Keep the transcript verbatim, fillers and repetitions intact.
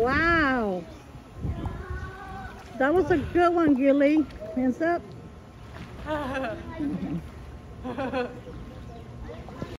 Wow. That was a good one, Guilly. Hands up.